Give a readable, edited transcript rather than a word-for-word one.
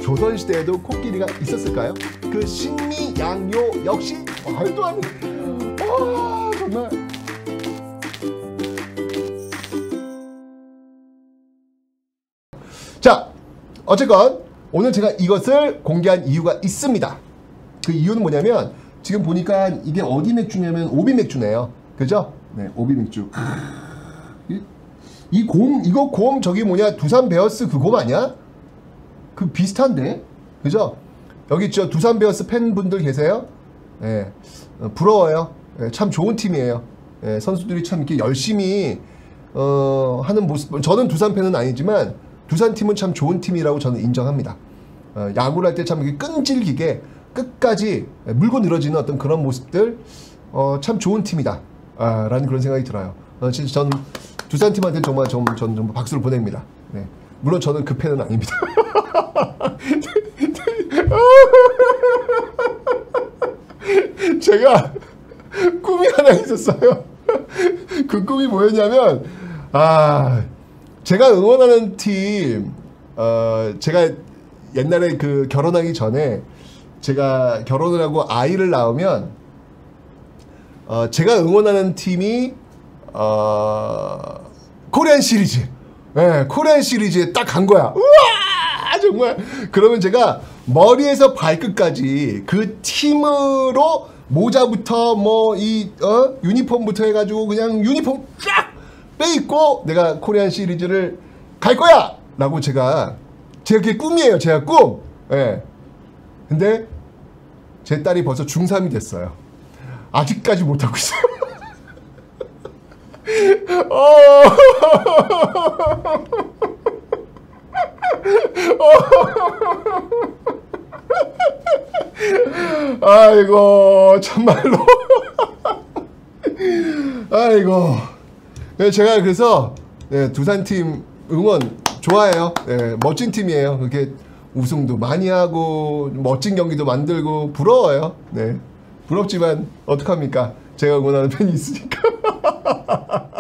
조선시대에도 코끼리가 있었을까요? 그 신미양요 역시 말도 안 돼. 정말. 자, 어쨌건 오늘 제가 이것을 공개한 이유가 있습니다. 그 이유는 뭐냐면 지금 보니까 이게 어디 맥주냐면 오비 맥주네요. 그죠? 네, 오비 맥주. 이거 곰 저기 뭐냐 두산 베어스 그 곰 아니야? 그 비슷한데? 그죠? 여기 저 두산 베어스 팬분들 계세요? 예, 부러워요. 예, 참 좋은 팀이에요. 예, 선수들이 참 이렇게 열심히 하는 모습. 저는 두산 팬은 아니지만 두산 팀은 참 좋은 팀이라고 저는 인정합니다. 야구를 할 때 참 이렇게 끈질기게 끝까지 물고 늘어지는 어떤 그런 모습들 참 좋은 팀이다 라는 그런 생각이 들어요. 진짜 전 두산 팀한테 정말 저는 박수를 보냅니다. 네. 물론 저는 그 팬은 아닙니다. 제가 꿈이 하나 있었어요. 그 꿈이 뭐였냐면 제가 응원하는 팀 제가 옛날에 그 결혼하기 전에 제가 결혼을 하고 아이를 낳으면 제가 응원하는 팀이 코리안 시리즈, 네, 코리안 시리즈에 딱 간 거야. 우와, 정말. 그러면 제가 머리에서 발끝까지 그 팀으로 모자부터 뭐 유니폼부터 해가지고 그냥 유니폼 쫙 빼입고 내가 코리안 시리즈를 갈 거야! 라고 제가 그게 꿈이에요. 제가 꿈. 예. 근데 제 딸이 벌써 중3이 됐어요. 아직까지 못하고 있어요. 아이고 참말로. 아이고. 제가 그래서 두산팀 응원 좋아해요. 멋진 팀이에요. 그렇게 우승도 많이 하고 멋진 경기도 만들고 부러워요. 네, 부럽지만 어떡합니까? 제가 응원하는 팬이 있으니까.